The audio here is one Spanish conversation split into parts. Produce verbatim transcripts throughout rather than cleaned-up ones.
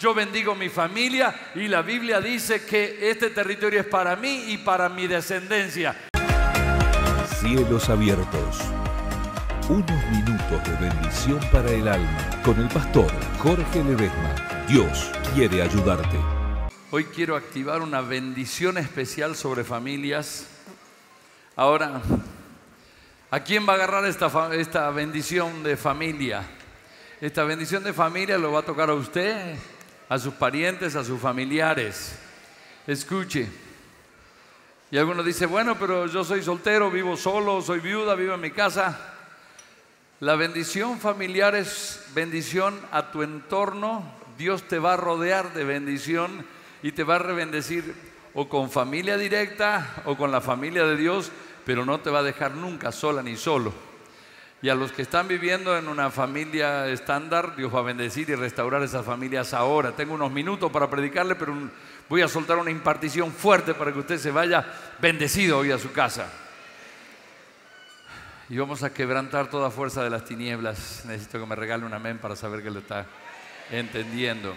yo bendigo mi familia y la Biblia dice que este territorio es para mí y para mi descendencia. Cielos abiertos. Unos minutos de bendición para el alma con el pastor Jorge Ledesma. Dios quiere ayudarte. Hoy quiero activar una bendición especial sobre familias. Ahora, ¿a quién va a agarrar esta, esta bendición de familia? Esta bendición de familia lo va a tocar a usted, a sus parientes, a sus familiares. Escuche. Y algunos dicen, bueno, pero yo soy soltero, vivo solo, soy viuda, vivo en mi casa. La bendición familiar es bendición a tu entorno. Dios te va a rodear de bendición y te va a rebendecir o con familia directa o con la familia de Dios, pero no te va a dejar nunca sola ni solo. Y a los que están viviendo en una familia estándar, Dios va a bendecir y restaurar esas familias ahora. Tengo unos minutos para predicarle, pero voy a soltar una impartición fuerte para que usted se vaya bendecido hoy a su casa. Y vamos a quebrantar toda fuerza de las tinieblas. Necesito que me regale un amén para saber que lo está entendiendo.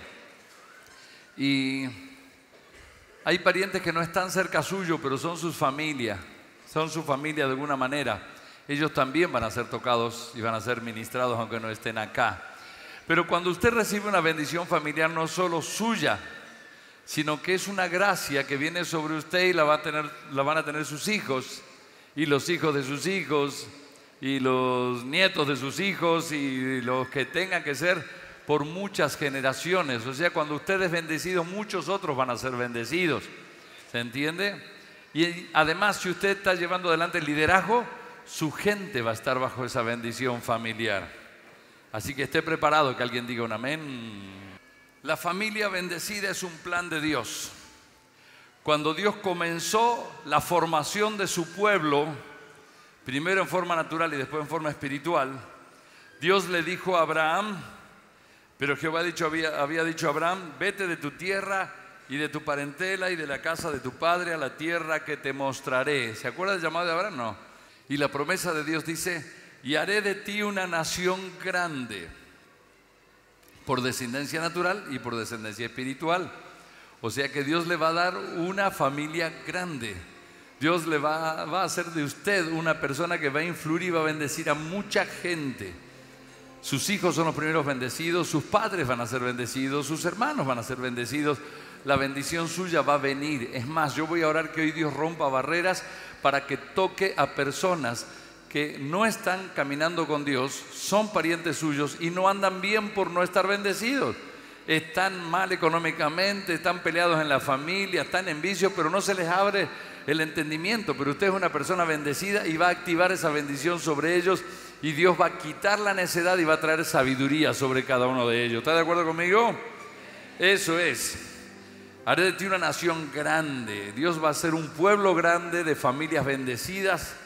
Y hay parientes que no están cerca suyo, pero son sus familias, son su familia de alguna manera. Ellos también van a ser tocados y van a ser ministrados aunque no estén acá. Pero cuando usted recibe una bendición familiar, no solo suya, sino que es una gracia que viene sobre usted y la, va a tener, la van a tener sus hijos y los hijos de sus hijos y los nietos de sus hijos y los que tengan que ser por muchas generaciones. O sea, cuando usted es bendecido, muchos otros van a ser bendecidos. ¿Se entiende? Y además, si usted está llevando adelante el liderazgo, su gente va a estar bajo esa bendición familiar. Así que esté preparado, que alguien diga un amén. La familia bendecida es un plan de Dios. Cuando Dios comenzó la formación de su pueblo, primero en forma natural y después en forma espiritual, Dios le dijo a Abraham, pero Jehová dicho, había, había dicho a Abraham, vete de tu tierra y de tu parentela y de la casa de tu padre a la tierra que te mostraré. ¿Se acuerda del llamado de Abraham? No. Y la promesa de Dios dice, y haré de ti una nación grande, por descendencia natural y por descendencia espiritual. O sea que Dios le va a dar una familia grande. Dios le va, va a hacer de usted una persona que va a influir y va a bendecir a mucha gente. Sus hijos son los primeros bendecidos, sus padres van a ser bendecidos, sus hermanos van a ser bendecidos. La bendición suya va a venir. Es más, yo voy a orar que hoy Dios rompa barreras para que toque a personas que no están caminando con Dios, son parientes suyos y no andan bien por no estar bendecidos. Están mal económicamente, están peleados en la familia, están en vicio, pero no se les abre el entendimiento. Pero usted es una persona bendecida y va a activar esa bendición sobre ellos y Dios va a quitar la necedad y va a traer sabiduría sobre cada uno de ellos. ¿Está de acuerdo conmigo? Eso es. Haré de ti una nación grande. Dios va a ser un pueblo grande de familias bendecidas.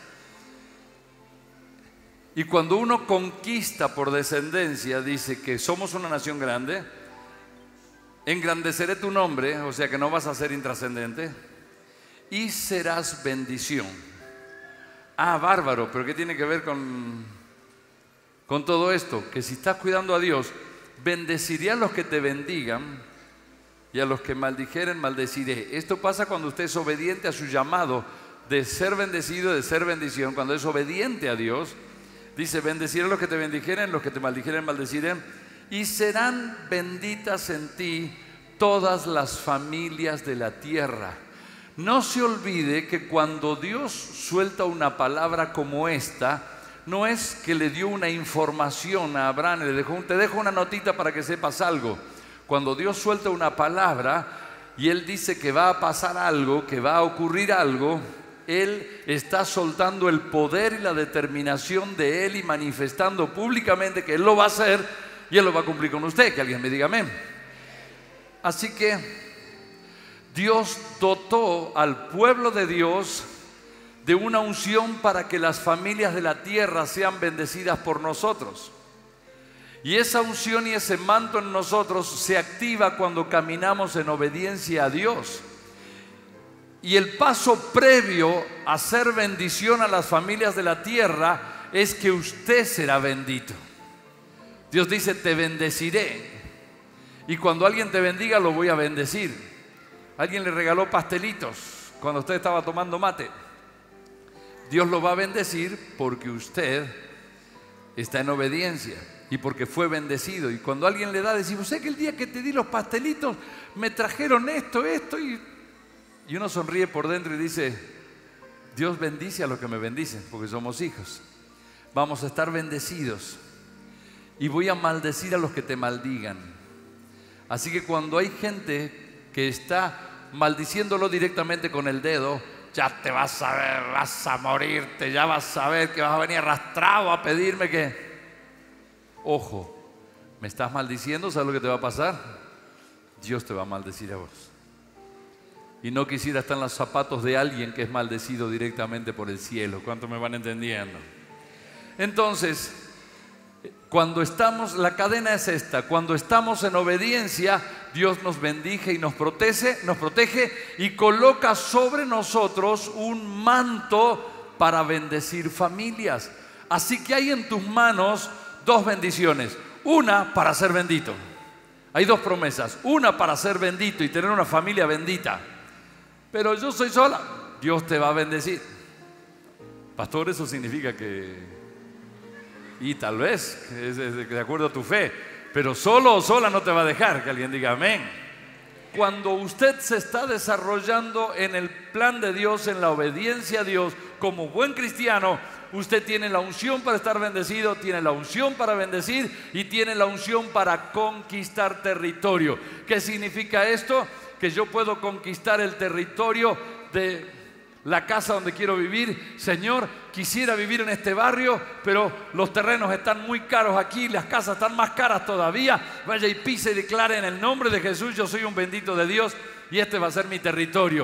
Y cuando uno conquista por descendencia, dice que somos una nación grande, engrandeceré tu nombre, o sea que no vas a ser intrascendente, y serás bendición. Ah, bárbaro, pero ¿qué tiene que ver con, con todo esto? Que si estás cuidando a Dios, bendeciré a los que te bendigan, y a los que maldijeren, maldeciré. Esto pasa cuando usted es obediente a su llamado de ser bendecido, de ser bendición. Cuando es obediente a Dios, dice, bendeciré a los que te bendijeren, los que te maldijeren, maldeciré. Y serán benditas en ti todas las familias de la tierra. No se olvide que cuando Dios suelta una palabra como esta, no es que le dio una información a Abraham, le dejó, te dejo una notita para que sepas algo. Cuando Dios suelta una palabra y Él dice que va a pasar algo, que va a ocurrir algo, Él está soltando el poder y la determinación de Él y manifestando públicamente que Él lo va a hacer y Él lo va a cumplir con usted. Que alguien me diga amén. Así que Dios dotó al pueblo de Dios de una unción para que las familias de la tierra sean bendecidas por nosotros. Y esa unción y ese manto en nosotros se activa cuando caminamos en obediencia a Dios. Y el paso previo a ser bendición a las familias de la tierra es que usted será bendito. Dios dice, te bendeciré. Y cuando alguien te bendiga, lo voy a bendecir. Alguien le regaló pastelitos cuando usted estaba tomando mate. Dios lo va a bendecir porque usted está en obediencia y porque fue bendecido. Y cuando alguien le da, decimos, sé que el día que te di los pastelitos me trajeron esto, esto. Y, y uno sonríe por dentro y dice, Dios bendice a los que me bendicen, porque somos hijos. Vamos a estar bendecidos. Y voy a maldecir a los que te maldigan. Así que cuando hay gente que está maldiciéndolo directamente con el dedo, ya te vas a ver, vas a morirte, ya vas a ver que vas a venir arrastrado a pedirme que... Ojo, me estás maldiciendo, ¿sabes lo que te va a pasar? Dios te va a maldecir a vos. Y no quisiera estar en los zapatos de alguien que es maldecido directamente por el cielo. ¿Cuánto me van entendiendo? Entonces, cuando estamos, la cadena es esta, cuando estamos en obediencia, Dios nos bendice y nos protege, nos protege y coloca sobre nosotros un manto para bendecir familias. Así que hay en tus manos dos bendiciones. Una para ser bendito. Hay dos promesas. Una para ser bendito y tener una familia bendita. Pero yo soy sola. Dios te va a bendecir. Pastor, eso significa que... Y tal vez, es de acuerdo a tu fe. Pero solo o sola no te va a dejar. Que alguien diga amén. Cuando usted se está desarrollando en el plan de Dios, en la obediencia a Dios, como buen cristiano, usted tiene la unción para estar bendecido, tiene la unción para bendecir y tiene la unción para conquistar territorio. ¿Qué significa esto? Que yo puedo conquistar el territorio de la casa donde quiero vivir. Señor, quisiera vivir en este barrio, pero los terrenos están muy caros aquí, las casas están más caras todavía. Vaya y pise y declare en el nombre de Jesús, yo soy un bendito de Dios y este va a ser mi territorio.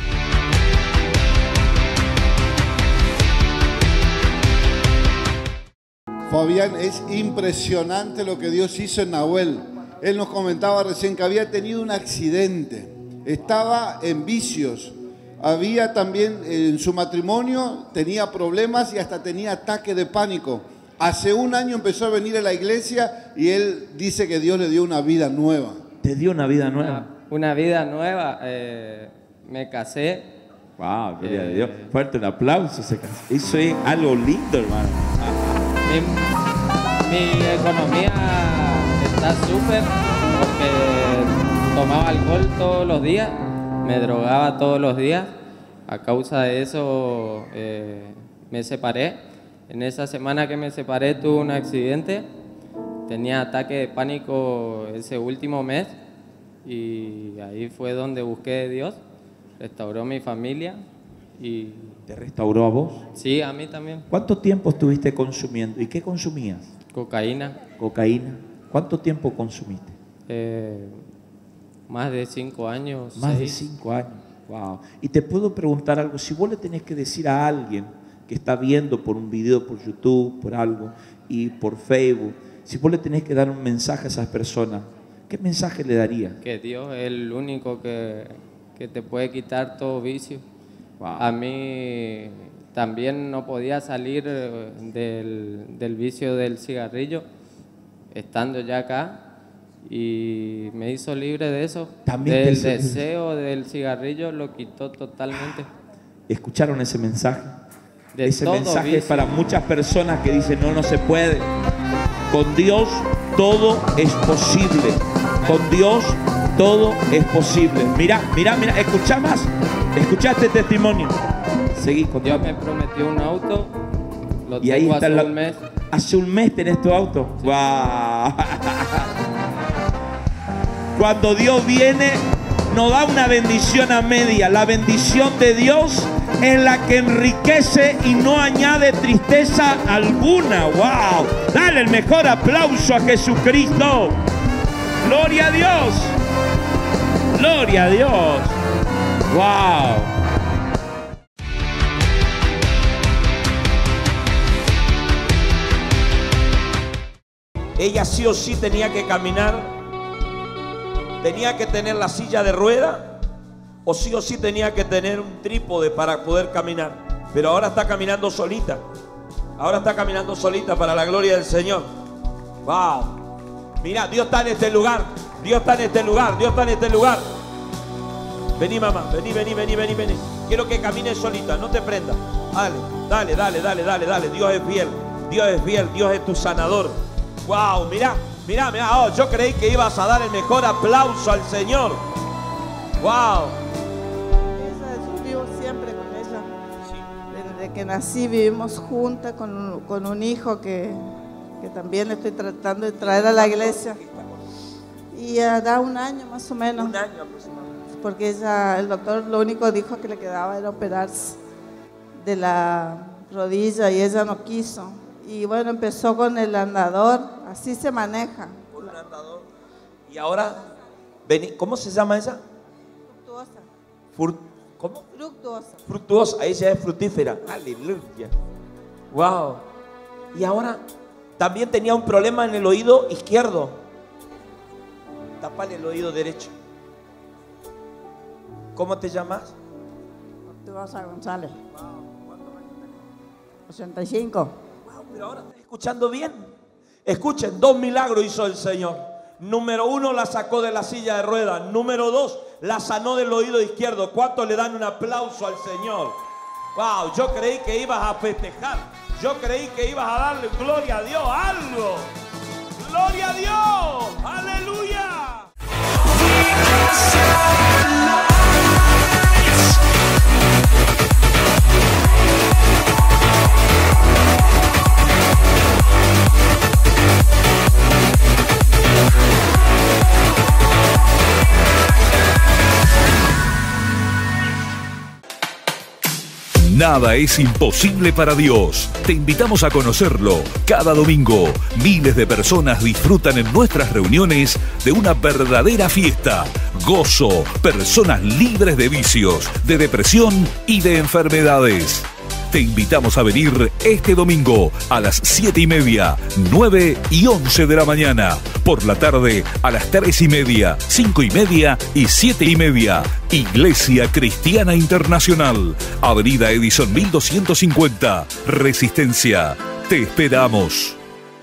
Fabián, es impresionante lo que Dios hizo en Nahuel. Él nos comentaba recién que había tenido un accidente, estaba en vicios, había también en su matrimonio, tenía problemas y hasta tenía ataque de pánico. Hace un año empezó a venir a la iglesia y él dice que Dios le dio una vida nueva. ¿Te dio una vida nueva? Una, una vida nueva, eh, me casé. Wow, gloria eh, a Dios. Fuerte un aplauso. Eso es algo lindo, hermano. Mi, mi economía está súper porque tomaba alcohol todos los días, me drogaba todos los días. A causa de eso eh, me separé. En esa semana que me separé tuve un accidente. Tenía ataque de pánico ese último mes y ahí fue donde busqué a Dios. Restauró mi familia y... ¿Te restauró a vos? Sí, a mí también. ¿Cuánto tiempo estuviste consumiendo? ¿Y qué consumías? Cocaína. Cocaína. ¿Cuánto tiempo consumiste? Eh, más de cinco años. Más seis. de cinco años. Wow. Y te puedo preguntar algo. Si vos le tenés que decir a alguien que está viendo por un video, por YouTube, por algo, y por Facebook, si vos le tenés que dar un mensaje a esas personas, ¿qué mensaje le darías? Que Dios es el único que, que te puede quitar todo vicio. Wow. A mí también no podía salir del, del vicio del cigarrillo, estando ya acá, y me hizo libre de eso. También del te... deseo del cigarrillo lo quitó totalmente. ¿Escucharon ese mensaje? De ese todo mensaje vicio. Es para muchas personas que dicen, no, no se puede. Con Dios todo es posible. Con Dios todo es posible. Mira, mira, mira, escucha más. Escucha este testimonio. Seguí con Dios me prometió un auto, lo y ahí tengo está hace la... un mes. Hace un mes tenés tu auto. Sí. Wow. Cuando Dios viene, nos da una bendición a media. La bendición de Dios es la que enriquece y no añade tristeza alguna. ¡Wow! Dale el mejor aplauso a Jesucristo. ¡Gloria a Dios! ¡Gloria a Dios! ¡Wow! Ella sí o sí tenía que caminar, tenía que tener la silla de rueda, o sí o sí tenía que tener un trípode para poder caminar. Pero ahora está caminando solita. Ahora está caminando solita para la gloria del Señor. ¡Wow! Mira, Dios está en este lugar. Dios está en este lugar. Dios está en este lugar. Vení, mamá. Vení, vení, vení, vení, vení. Quiero que camines solita. No te prendas. Dale, dale, dale, dale, dale, dale. Dios es fiel. Dios es fiel. Dios es tu sanador. Wow, mira, mira, mira. Oh, yo creí que ibas a dar el mejor aplauso al Señor. Wow. Ella, yo vivo siempre con ella. Desde que nací vivimos juntas con un, con un hijo que, que también estoy tratando de traer a la iglesia. Y ya da un año más o menos. Un año aproximadamente. Porque ella, el doctor lo único dijo que le quedaba era operarse de la rodilla y ella no quiso. Y bueno, empezó con el andador, así se maneja. Con un andador. Y ahora, vení, ¿cómo se llama ella? Fructuosa. Fur, ¿Cómo? Fructuosa. Fructuosa, ella es fructífera. Aleluya. Wow. Y ahora también tenía un problema en el oído izquierdo. Tapale el oído derecho. ¿Cómo te llamas? Fructuosa González. ochenta y cinco. Wow, pero ahora estás escuchando bien. Escuchen, dos milagros hizo el Señor. Número uno, la sacó de la silla de ruedas. Número dos, la sanó del oído izquierdo. ¿Cuántos le dan un aplauso al Señor? Wow, yo creí que ibas a festejar. Yo creí que ibas a darle gloria a Dios. Algo. Gloria a Dios. Aleluya. Nada es imposible para Dios. Te invitamos a conocerlo. Cada domingo, miles de personas disfrutan en nuestras reuniones de una verdadera fiesta. Gozo, personas libres de vicios, de depresión y de enfermedades. Te invitamos a venir este domingo a las siete y media, nueve y once de la mañana. Por la tarde a las tres y media, cinco y media y siete y media. Iglesia Cristiana Internacional, Avenida Edison mil doscientos cincuenta, Resistencia. Te esperamos.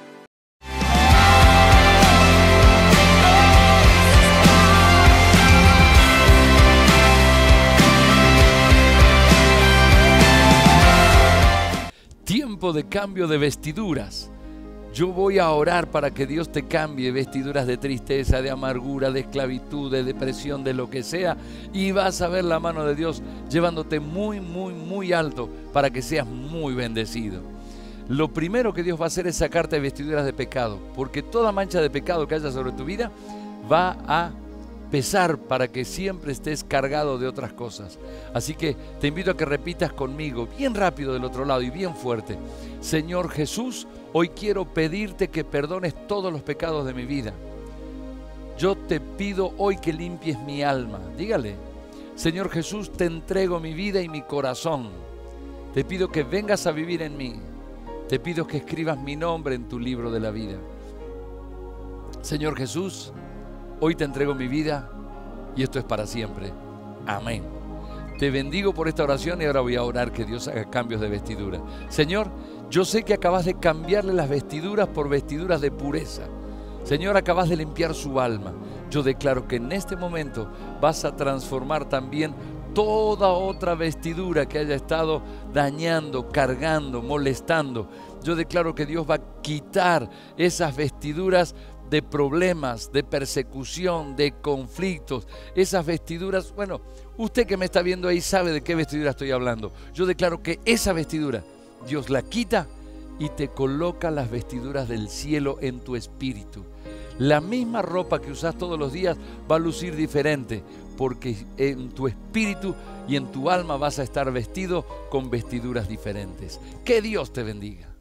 Tiempo de cambio de vestiduras. Yo voy a orar para que Dios te cambie vestiduras de tristeza, de amargura, de esclavitud, de depresión, de lo que sea. Y vas a ver la mano de Dios llevándote muy, muy, muy alto para que seas muy bendecido. Lo primero que Dios va a hacer es sacarte vestiduras de pecado, porque toda mancha de pecado que haya sobre tu vida va a pesar para que siempre estés cargado de otras cosas. Así que te invito a que repitas conmigo, bien rápido del otro lado y bien fuerte. Señor Jesús, hoy quiero pedirte que perdones todos los pecados de mi vida. Yo te pido hoy que limpies mi alma. Dígale, Señor Jesús, te entrego mi vida y mi corazón. Te pido que vengas a vivir en mí. Te pido que escribas mi nombre en tu libro de la vida. Señor Jesús, hoy te entrego mi vida y esto es para siempre. Amén. Te bendigo por esta oración y ahora voy a orar que Dios haga cambios de vestidura. Señor, yo sé que acabas de cambiarle las vestiduras por vestiduras de pureza. Señor, acabas de limpiar su alma. Yo declaro que en este momento vas a transformar también toda otra vestidura que haya estado dañando, cargando, molestando. Yo declaro que Dios va a quitar esas vestiduras de problemas, de persecución, de conflictos, esas vestiduras. Bueno, usted que me está viendo ahí sabe de qué vestidura estoy hablando. Yo declaro que esa vestidura Dios la quita y te coloca las vestiduras del cielo en tu espíritu. La misma ropa que usas todos los días va a lucir diferente, porque en tu espíritu y en tu alma vas a estar vestido con vestiduras diferentes. Que Dios te bendiga.